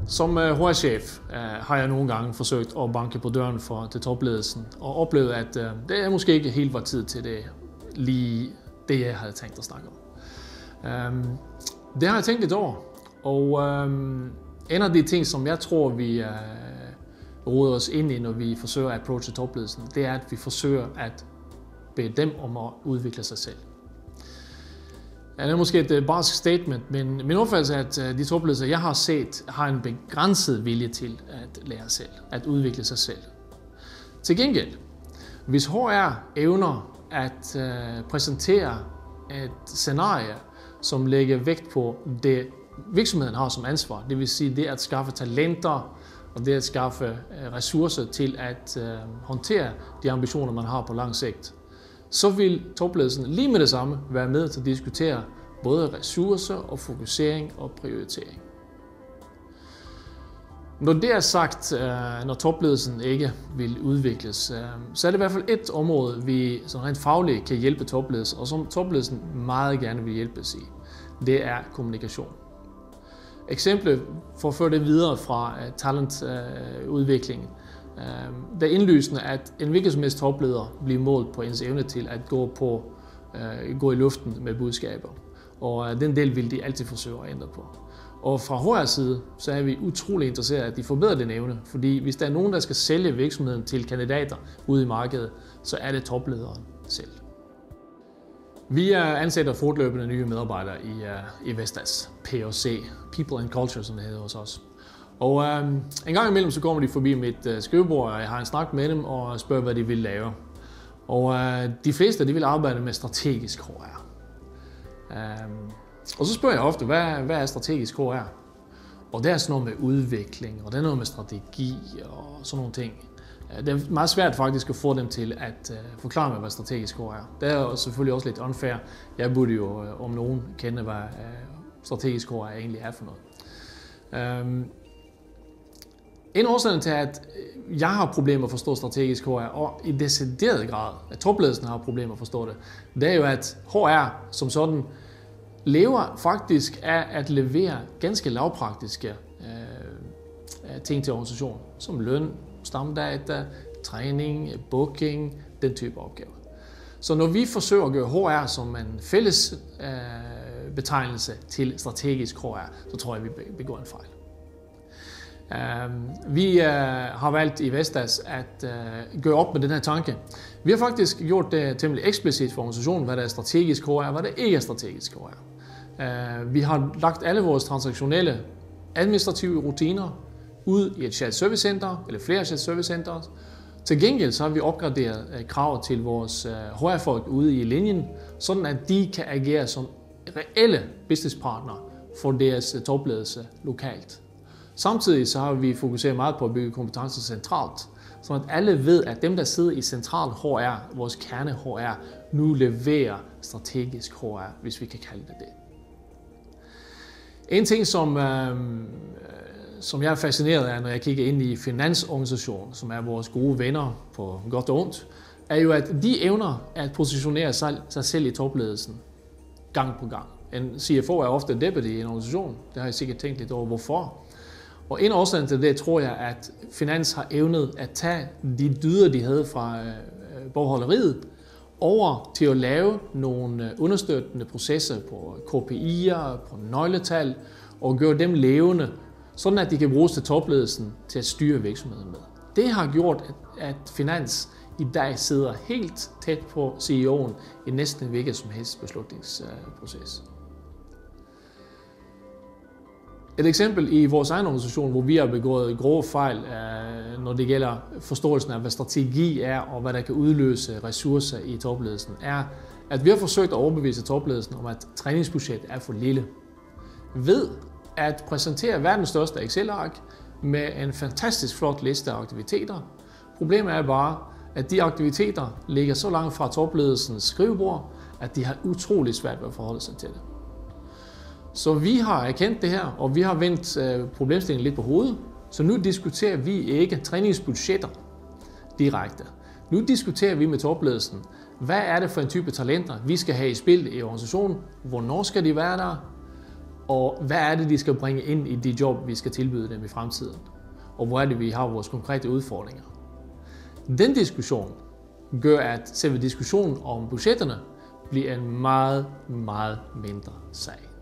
Som HR-chef har jeg nogle gange forsøgt at banke på døren til topledelsen og oplevet, at det måske ikke helt var tid til det, lige det jeg havde tænkt at snakke om. Det har jeg tænkt lidt over, og en af de ting, som jeg tror, vi roder os ind i, når vi forsøger at approache topledelsen, det er, at vi forsøger at bede dem om at udvikle sig selv. Det er måske et barsk statement, men min opfattelse er, at de topledelser, jeg har set, har en begrænset vilje til at lære selv, at udvikle sig selv. Til gengæld, hvis HR evner at præsentere et scenarie, som lægger vægt på det, virksomheden har som ansvar, det vil sige det at skaffe talenter og det at skaffe ressourcer til at håndtere de ambitioner, man har på lang sigt, så vil topledelsen lige med det samme være med til at diskutere både ressourcer og fokusering og prioritering. Når det er sagt, når topledelsen ikke vil udvikles, så er det i hvert fald et område, vi som rent fagligt kan hjælpe topledelsen, og som topledelsen meget gerne vil hjælpes i. Det er kommunikation. Eksemplet for at føre det videre fra talentudviklingen. Det er indlysende, at en hvilken som helst topleder bliver målt på ens evne til at gå i luften med budskaber. Og den del vil de altid forsøge at ændre på. Og fra HR's side, så er vi utrolig interesserede i, at de forbedrer den evne. Fordi hvis der er nogen, der skal sælge virksomheden til kandidater ude i markedet, så er det toplederen selv. Vi ansætter fortløbende nye medarbejdere i Vestas, POC, People and Culture, som det hedder hos os. Og en gang imellem så kommer de forbi mit skrivebord, og jeg har en snak med dem og spørger, hvad de vil lave. Og de fleste de vil arbejde med strategisk HR. Og så spørger jeg ofte, hvad er strategisk HR? Og det er sådan noget med udvikling, og det er noget med strategi og sådan nogle ting. Det er meget svært faktisk at få dem til at forklare mig, hvad strategisk HR er. Det er selvfølgelig også lidt unfair. Jeg burde jo om nogen kende, hvad strategisk HR egentlig er for noget. En årsag til, at jeg har problemer med at forstå strategisk HR, og i decideret grad, at topledelsen har problemer med at forstå det, det er jo, at HR som sådan lever faktisk af at levere ganske lavpraktiske ting til organisationen, som løn, stamdata, træning, booking, den type opgaver. Så når vi forsøger at gøre HR som en fælles betegnelse til strategisk HR, så tror jeg, vi begår en fejl. Vi har valgt i Vestas at gøre op med den her tanke. Vi har faktisk gjort det temmelig eksplicit for organisationen, hvad der er strategisk HR og hvad der ikke er strategisk HR. Vi har lagt alle vores transaktionelle administrative rutiner ud i et shared service center eller flere shared service centers. Til gengæld så har vi opgraderet krav til vores HR-folk ude i linjen, sådan at de kan agere som reelle businesspartnere for deres topledelse lokalt. Samtidig så har vi fokuseret meget på at bygge kompetencer centralt, så at alle ved, at dem, der sidder i central HR, vores kerne HR, nu leverer strategisk HR, hvis vi kan kalde det det. En ting, som jeg er fascineret af, når jeg kigger ind i finansorganisationen, som er vores gode venner på godt og ondt, er jo, at de evner at positionere sig selv i topledelsen gang på gang. En CFO er ofte en deputy i en organisation. Det har jeg sikkert tænkt lidt over, hvorfor. Og en årsag til det, tror jeg, at finans har evnet at tage de dyder, de havde fra bogholderiet, over til at lave nogle understøttende processer på KPI'er, på nøgletal, og gøre dem levende, sådan at de kan bruges til topledelsen til at styre virksomheden med. Det har gjort, at finans i dag sidder helt tæt på CEO'en i næsten en hvilken som helst beslutningsproces. Et eksempel i vores egen organisation, hvor vi har begået grove fejl, når det gælder forståelsen af, hvad strategi er og hvad der kan udløse ressourcer i topledelsen, er, at vi har forsøgt at overbevise topledelsen om, at træningsbudget er for lille. Ved at præsentere verdens største Excel-ark med en fantastisk flot liste af aktiviteter. Problemet er bare, at de aktiviteter ligger så langt fra topledelsens skrivebord, at de har utrolig svært ved at forholde sig til det. Så vi har erkendt det her, og vi har vendt problemstillingen lidt på hovedet. Så nu diskuterer vi ikke træningsbudgetter direkte. Nu diskuterer vi med topledelsen, hvad er det for en type talenter, vi skal have i spil i organisationen, hvornår skal de være der, Og hvad er det, de skal bringe ind i de job, vi skal tilbyde dem i fremtiden? Og hvor er det, vi har vores konkrete udfordringer? Den diskussion gør, at selve diskussionen om budgetterne bliver en meget, meget mindre sag.